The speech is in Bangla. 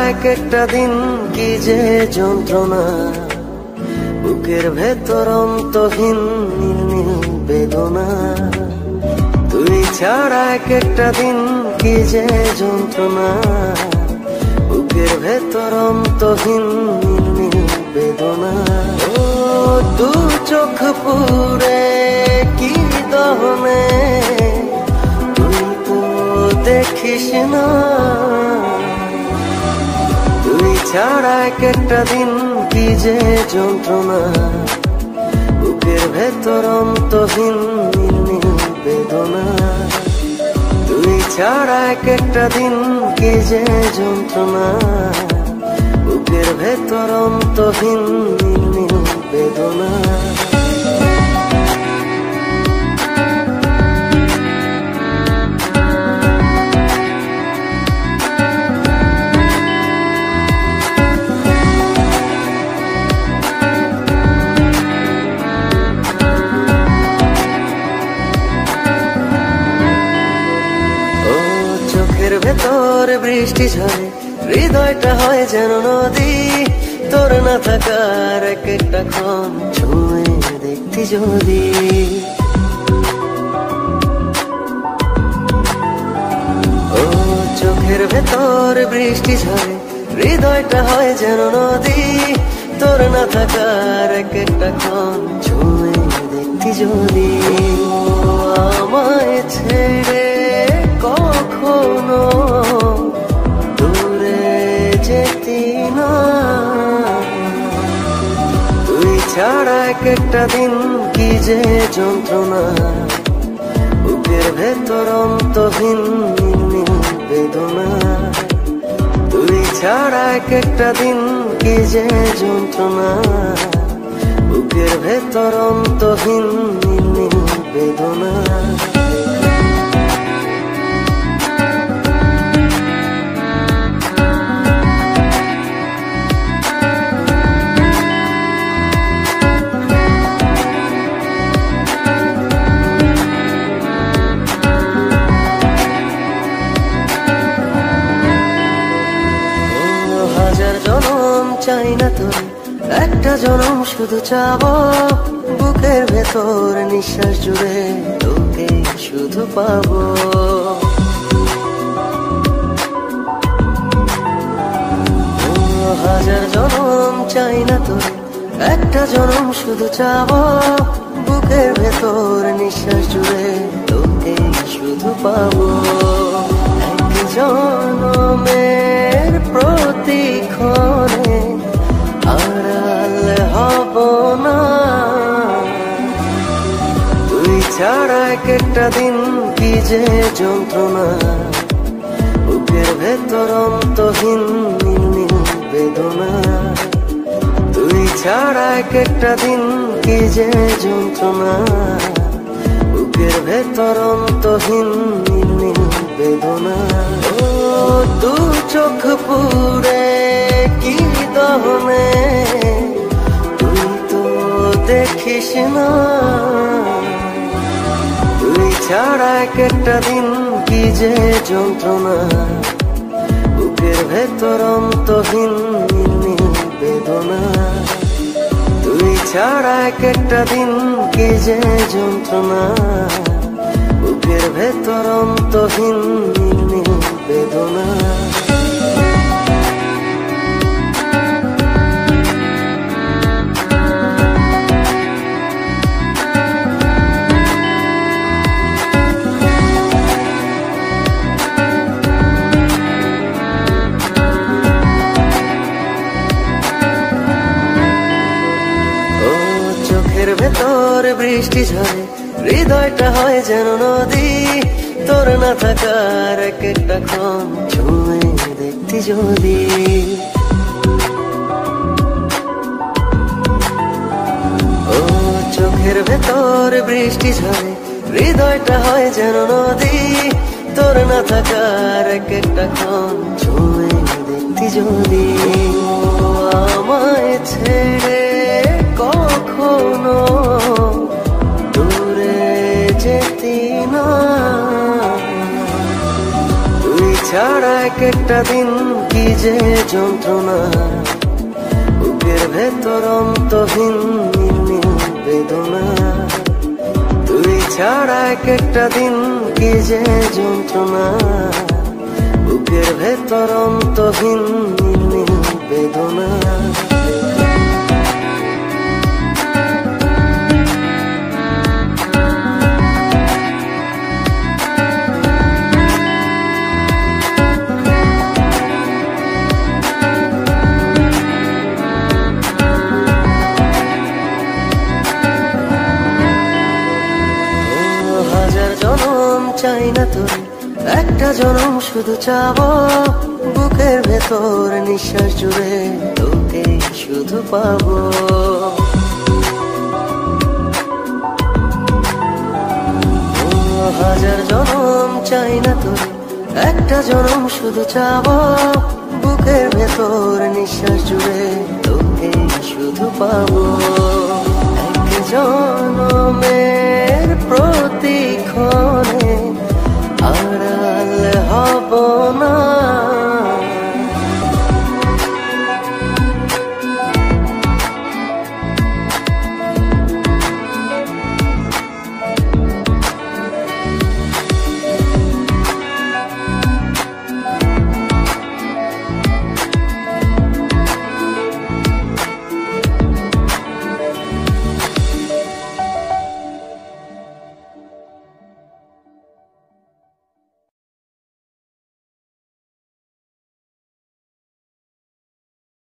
এক একটা দিন কি যে যন্ত্রণা, বুকের ভেতর অন্তহীন নীল নীল বেদনা। তুই ছাড়া এক একটা দিন কি যে যন্ত্রণা, বুকের ভেতর অন্তহীন নীল নীল বেদনা। ও দু চোখ পুরে কি দহনে, তুই তো দেখিস না। তুই ছাড়া এক একটা দিন কি যে যন্ত্রণা, বুকের ভেতর অন্তহীন নীল নীল বেদনা। তুই ছাড়া এক একটা দিন কি যে যন্ত্রণা, বুকের ভেতর অন্তহীন নীল নীল বেদনা। চোখের ভেতর বৃষ্টি ঝরে, হৃদয়টা হয় যেন নদী। তোর না থাকার এক একটা ক্ষণ ছুঁয়ে দেখতি যদি। ও চোখের ভেতর বৃষ্টি ঝরে, হৃদয়টা হয় যেন নদী। তোর না থাকার এক একটা ক্ষণ ছুঁয়ে দেখতি যদি। আমায় ছেড়ে কখনো দূরে যেতি না। তুই ছাড়া এক একটা দিন কি যে যন্ত্রণা, বুকের ভেতর অন্তহীন নীল নীল বেদনা। তুই ছাড়া এক একটা দিন কি যে যন্ত্রণা, বুকের ভেতর অন্তহীন নীল নীল বেদনা। হাজার জনম চাই না তোর, একটা জনম শুধু চাবো। বুকের ভেতর নিঃশ্বাস জুড়ে তোকে শুধু পাবো। হাজার জনম চাই না তোর, একটা জনম শুধু চাবো। বুকের ভেতর নিঃশ্বাস জুড়ে তোকে শুধু পাবো। এক জনমের প্রতিক্ষণে আড়াল হব না। তুই ছাড়া এক একটা দিন কি যে যন্ত্রণা, বুকের ভেতর অন্তহীন নীল নীল বেদনা। তুই ছাড়া এক একটা দিন কি যে যন্ত্রণা, বুকের ভেতর অন্তহীন নীল নীল বেদনা। ও দু চোখ পুরে কি দহনে, তুই তো দেখিস না। তুই ছাড়া এক একটা দিন কি যে যন্ত্রণা, বুকের ভেতর অন্তহীন নীল নীল বেদনা। তুই ছাড়া এক একটা দিন কি যে যন্ত্রণা, বুকের ভেতর অন্তহীন নীল নীল বেদনা। চোখের ভেতর বৃষ্টি ঝরে, হৃদয়টা হয় যেন নদী। তোর না থাকার এক একটা ক্ষণ ছুঁয়ে দেখতি যদি। ও চোখের ভেতর বৃষ্টি ঝরে, হৃদয়টা হয় যেন নদী। তোর না থাকার এক একটা ক্ষণ ছুঁয়ে দেখতি যদি। আমায় ছেড়ে কখনো দূরে যেতি না। তুই ছাড়া এক একটা দিন কি যে যন্ত্রণা, বুকের ভেতর অন্তহীন নির্মম বেদনা। তুই ছাড়া এক একটা দিন কি যে যন্ত্রণা, বুকের ভেতর অন্তহীন নির্মম বেদনা। হাজার জনম চাই না তোর, একটা জনম শুধু চাবো, বুকের ভেতর নিঃশ্বাস জুড়ে তোকে শুধু পাবো। হাজার জনম চাই না তোর, একটা জনম শুধু চাবো, বুকের ভেতর নিঃশ্বাস জুড়ে তোকে শুধু পাবো। এক জনমে